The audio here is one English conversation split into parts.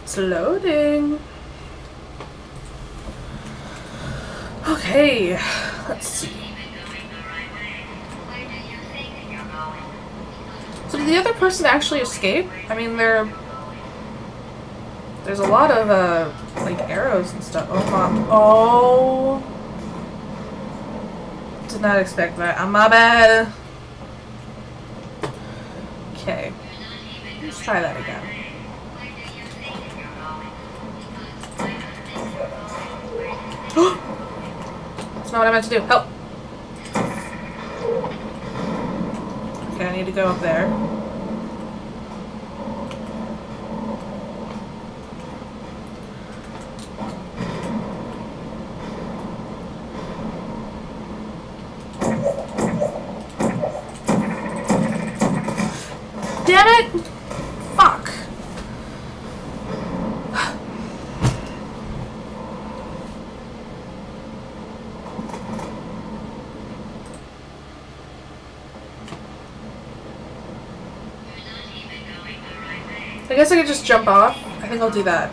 It's loading. Okay, let's see. So did the other person actually escape? I mean, there's a lot of, like, arrows and stuff. Oh, mom. Oh. Did not expect that. My bad. Okay. Let's try that again. That's not what I meant to do. Help! Okay, I need to go up there. Damn it! Fuck! I guess I could just jump off. I think I'll do that.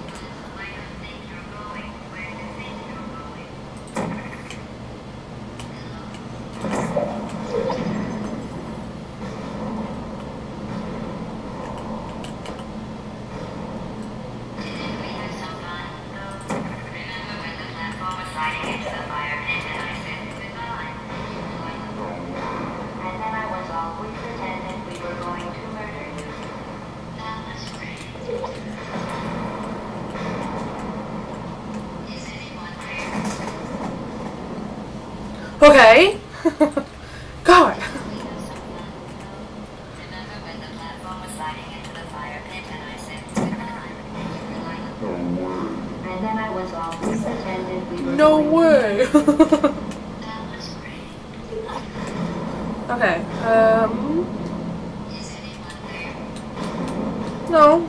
Okay. God. No way. Okay. No.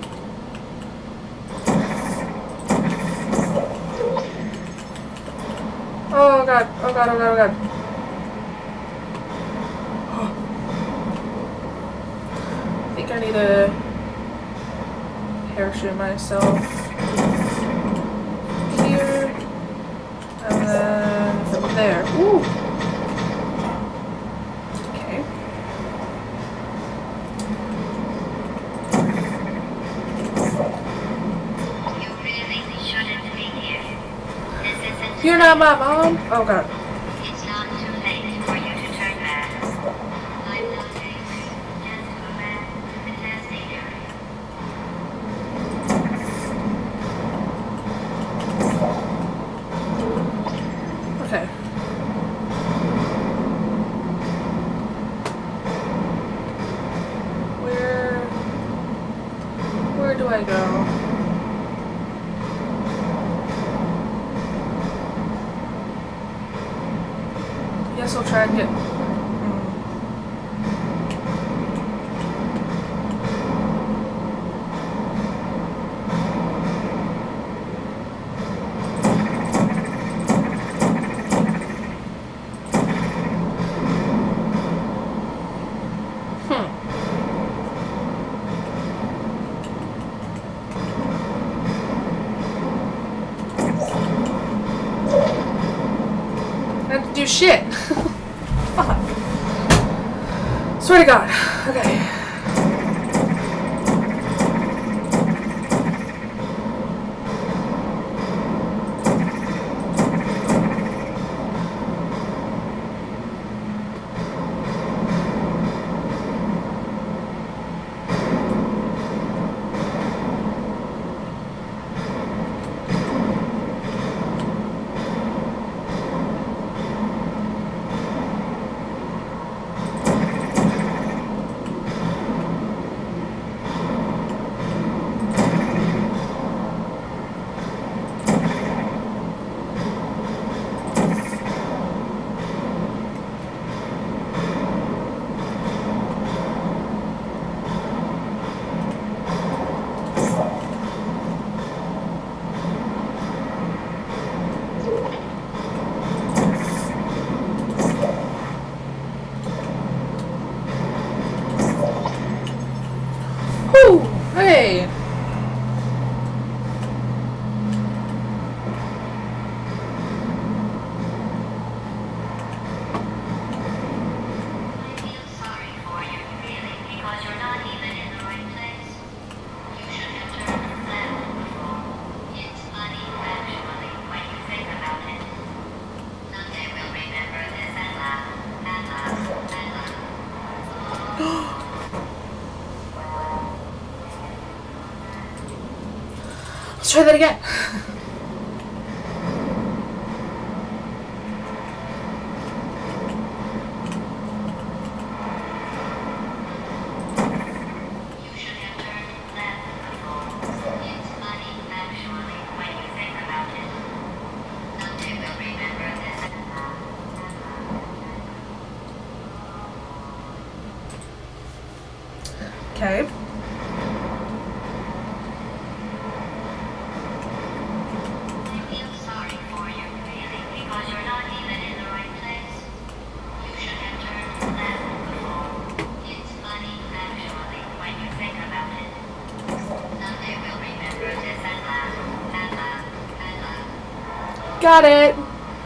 Oh god. Oh god. Oh god. Oh god. I think I need to parachute myself here and then from there. Ooh. Okay. You really shouldn't be here. This isn't. You're not my mom. Oh god. It's not too late for you to turn back. I'm not angry. Just go back to the testing area. Okay. Where do I go? Guess I'll try and get. I have to do shit. Fuck. Swear to God. Okay. Let's try that again. You should have turned left before. It's funny, actually, when you think about it. Someday we'll remember this. Okay. I feel sorry for you, really, because you're not even in the right place. You should have turned left before. It's funny, actually, when you think about it. Someday we'll remember this and laugh, and laugh, and laugh. Got it.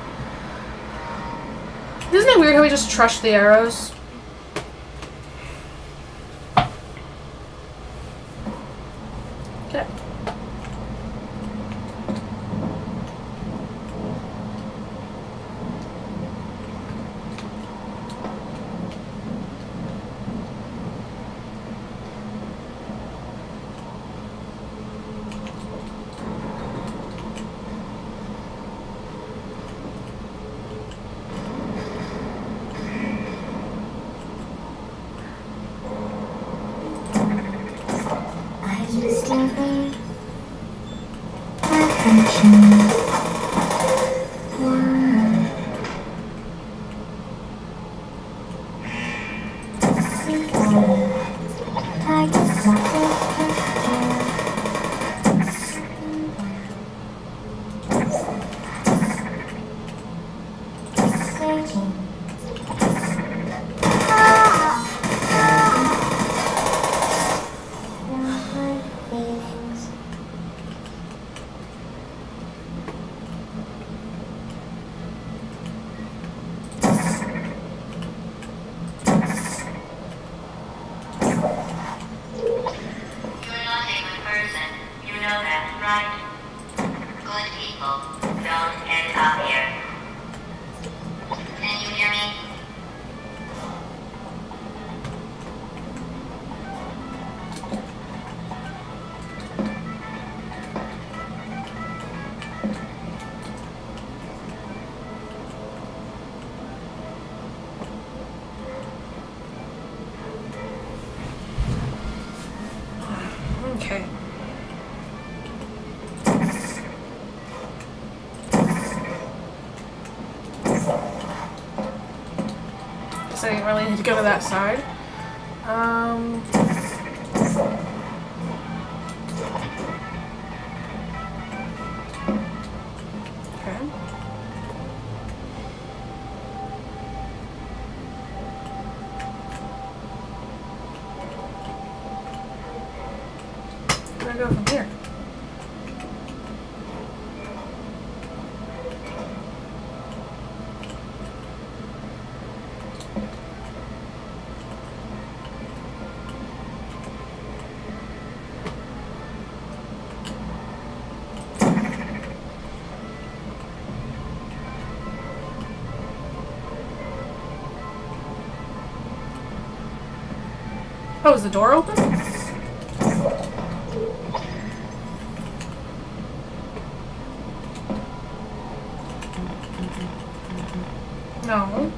Isn't it weird how we just trust the arrows? Okay. I discovered perfection. You're not a good person. You know that, right? Good people don't end up here. Can you hear me? Okay. Guess I didn't really need to go to that side. Okay. Where do I go from here? Oh, is the door open? No.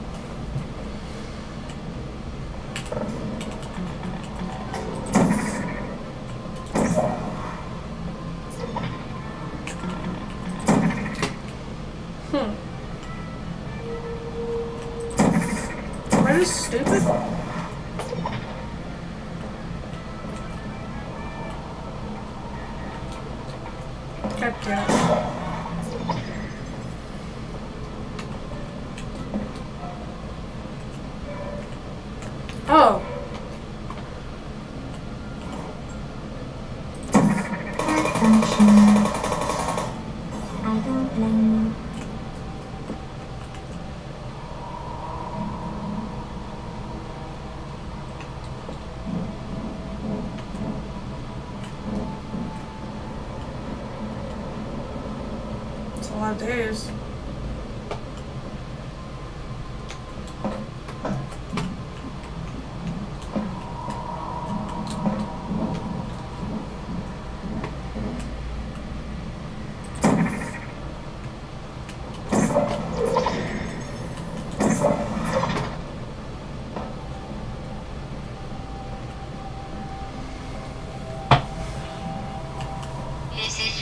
Am I just stupid? God damn it. Oh. I don't blame you. It's a lot of days.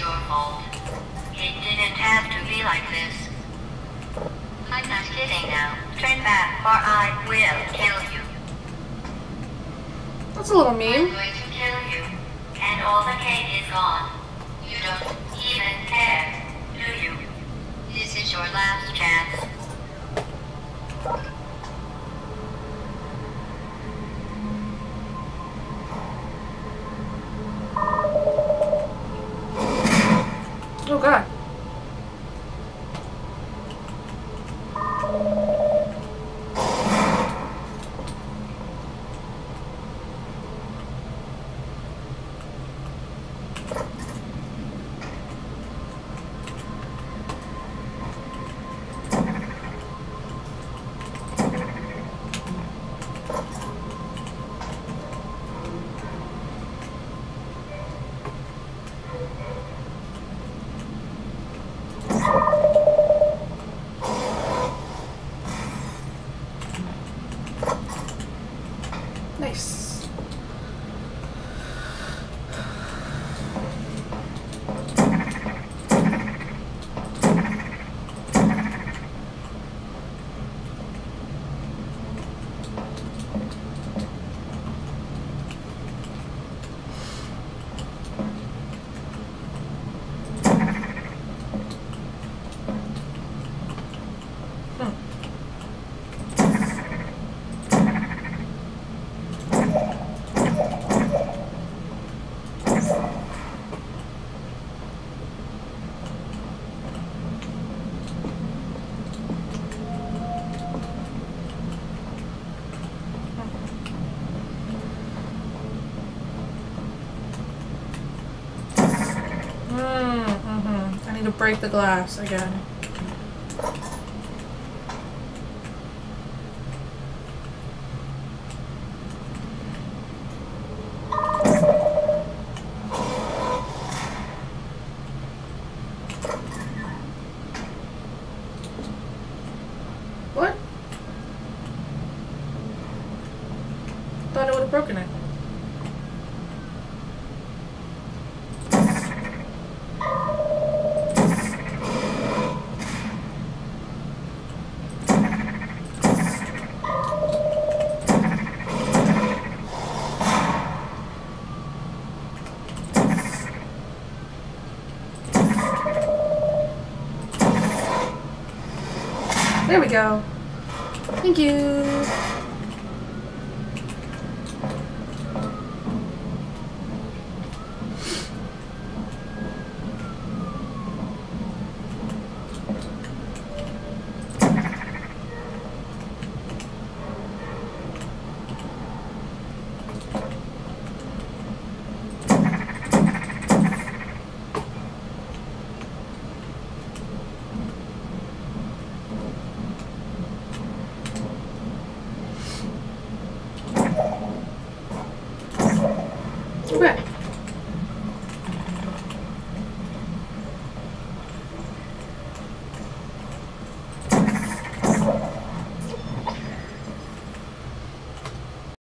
your fault. It didn't have to be like this. I'm not kidding now. Turn back or I will kill you. That's a little I'm mean. going to kill you. And all the cake is gone. You don't even care, do you? This is your last chance. Oh god. Nice. I need to break the glass again. What? Thought I would have broken it. There we go. Thank you. Okay.